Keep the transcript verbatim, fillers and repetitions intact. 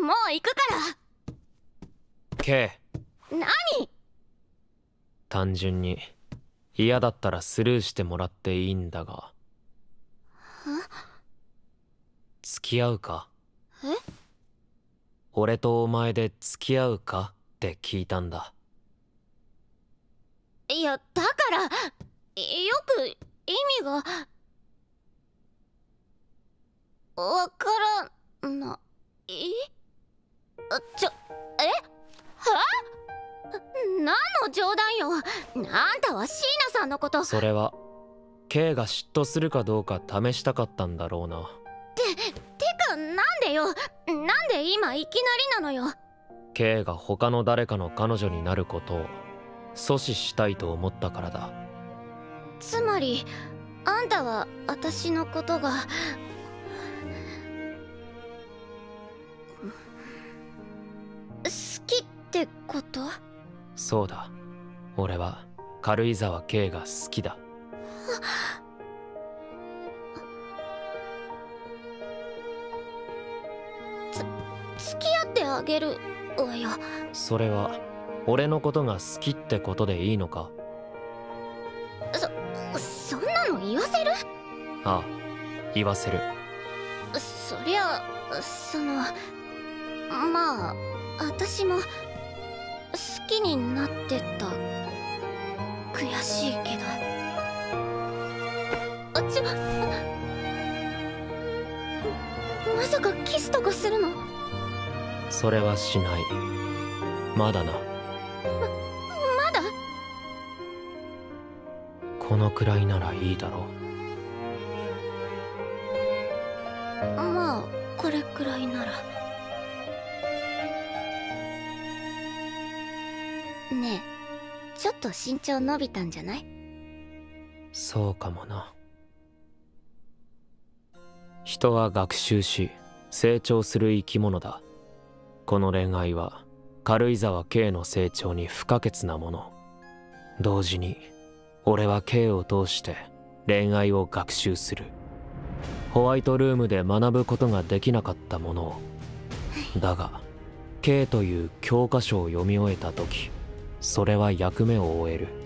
もう行くから。 K、 何？ 単純に嫌だったらスルーしてもらっていいんだが。付き合うか？ え？ 俺とお前で付き合うかって聞いたんだ。 いや、だからよく意味がわからないちょえは？何の冗談よ。あんたは椎名さんのこと。 それは K が嫉妬するかどうか試したかったんだろうな。 て、てかなんでよ。なんで今いきなりなのよ。 K が他の誰かの彼女になることを阻止したいと思ったからだ。 つまりあんたは私のことが好きってこと？ そうだ、俺は軽井沢 K が好きだ。 つ付き合ってあげるわよ。 それは俺のことが好きってことでいいのか？ そそんなの言わせる？ ああ、言わせる。 そりゃそのまあ私も好きになってた。悔しいけど。あちょまさかキスとかするの？ それはしない。まだな。 ままだ？ このくらいならいいだろう。まあこれくらいなら。ねえ、ちょっと身長伸びたんじゃない？ そうかもな。人は学習し成長する生き物だ。この恋愛は軽井沢 K の成長に不可欠なもの。同時に俺は K を通して恋愛を学習する。ホワイトルームで学ぶことができなかったものを。だが K という教科書を読み終えた時、それは役目を終える。